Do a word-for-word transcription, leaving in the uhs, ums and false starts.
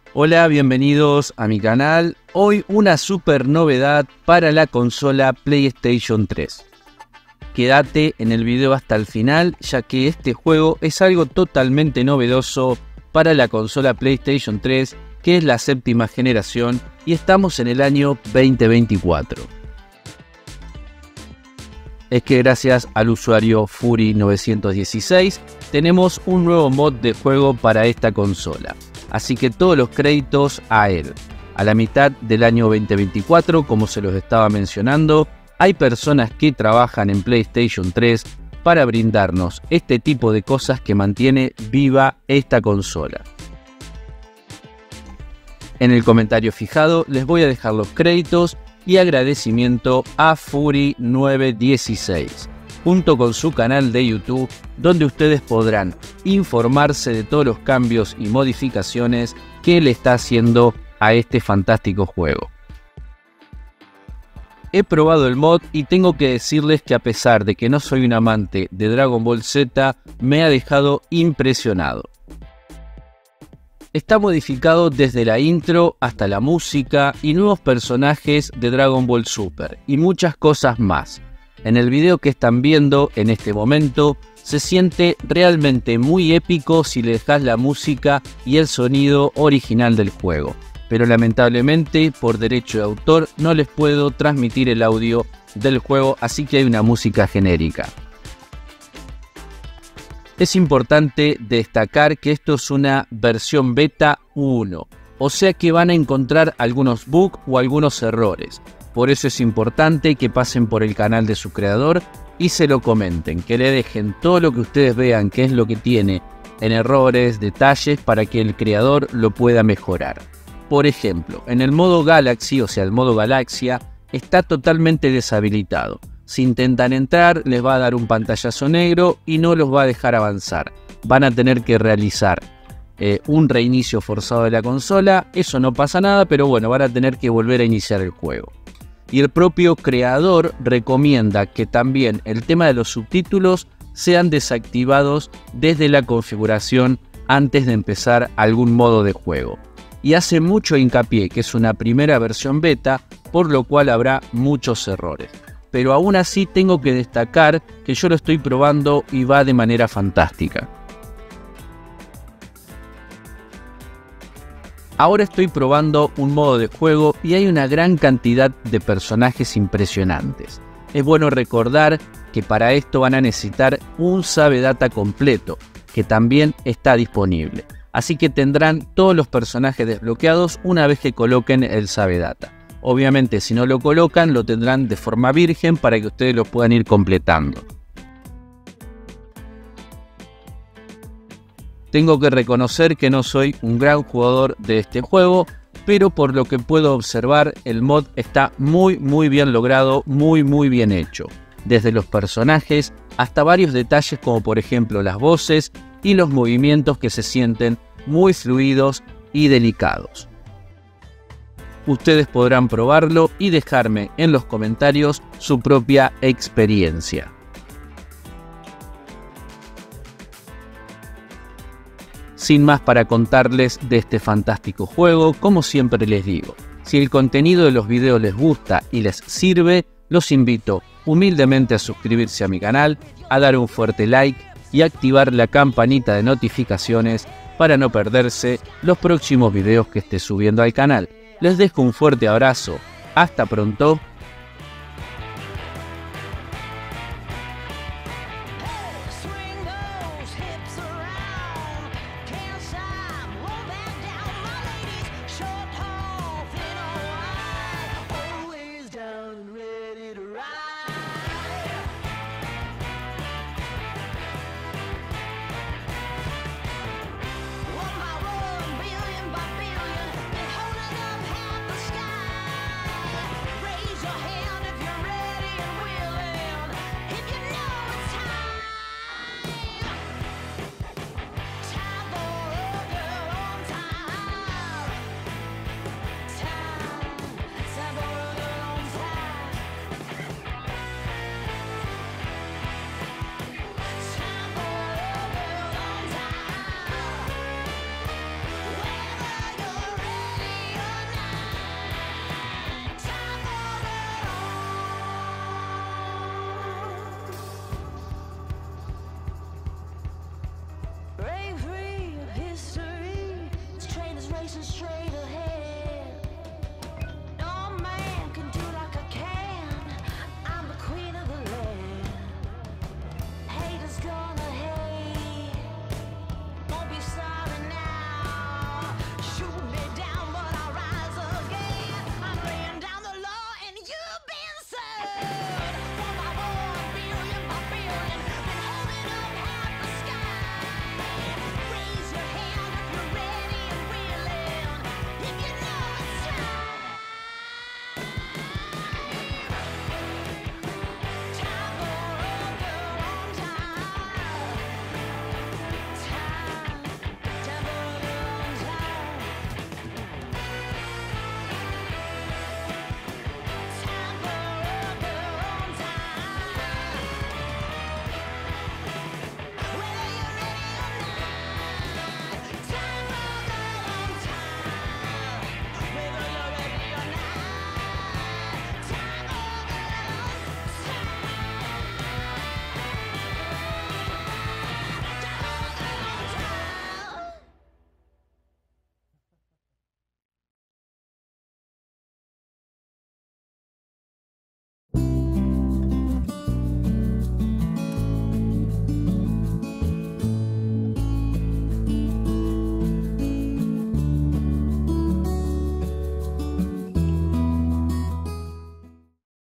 Hola, bienvenidos a mi canal. Hoy una super novedad para la consola PlayStation tres. Quédate en el video hasta el final, ya que este juego es algo totalmente novedoso para la consola PlayStation tres, que es la séptima generación, y estamos en el año veinte veinticuatro. Es que gracias al usuario Fury novecientos dieciséis tenemos un nuevo mod de juego para esta consola. Así que todos los créditos a él. A la mitad del año veinte veinticuatro, como se los estaba mencionando, hay personas que trabajan en PlayStation tres para brindarnos este tipo de cosas que mantiene viva esta consola. En el comentario fijado les voy a dejar los créditos y agradecimiento a Fury novecientos dieciséis, junto con su canal de YouTube, donde ustedes podrán informarse de todos los cambios y modificaciones que le está haciendo a este fantástico juego. He probado el mod y tengo que decirles que, a pesar de que no soy un amante de Dragon Ball Z, me ha dejado impresionado. Está modificado desde la intro hasta la música y nuevos personajes de Dragon Ball Super y muchas cosas más. En el video que están viendo en este momento se siente realmente muy épico si le dejas la música y el sonido original del juego, pero lamentablemente por derecho de autor no les puedo transmitir el audio del juego, así que hay una música genérica. Es importante destacar que esto es una versión beta uno, o sea que van a encontrar algunos bugs o algunos errores. Por eso es importante que pasen por el canal de su creador y se lo comenten, que le dejen todo lo que ustedes vean que es lo que tiene en errores, detalles, para que el creador lo pueda mejorar. Por ejemplo, en el modo Galaxy, o sea el modo Galaxia, está totalmente deshabilitado. Si intentan entrar, les va a dar un pantallazo negro y no los va a dejar avanzar. Van a tener que realizar eh, un reinicio forzado de la consola. Eso no pasa nada, pero bueno, van a tener que volver a iniciar el juego. Y el propio creador recomienda que también el tema de los subtítulos sean desactivados desde la configuración antes de empezar algún modo de juego. Y hace mucho hincapié que es una primera versión beta, por lo cual habrá muchos errores. Pero aún así tengo que destacar que yo lo estoy probando y va de manera fantástica. Ahora estoy probando un modo de juego y hay una gran cantidad de personajes impresionantes. Es bueno recordar que para esto van a necesitar un Save Data completo, que también está disponible. Así que tendrán todos los personajes desbloqueados una vez que coloquen el Save Data. Obviamente, si no lo colocan, lo tendrán de forma virgen para que ustedes lo puedan ir completando. Tengo que reconocer que no soy un gran jugador de este juego, pero por lo que puedo observar, el mod está muy muy bien logrado, muy muy bien hecho. Desde los personajes hasta varios detalles, como por ejemplo las voces y los movimientos, que se sienten muy fluidos y delicados. Ustedes podrán probarlo y dejarme en los comentarios su propia experiencia. Sin más para contarles de este fantástico juego, como siempre les digo, si el contenido de los videos les gusta y les sirve, los invito humildemente a suscribirse a mi canal, a dar un fuerte like y activar la campanita de notificaciones para no perderse los próximos videos que esté subiendo al canal. Les dejo un fuerte abrazo, hasta pronto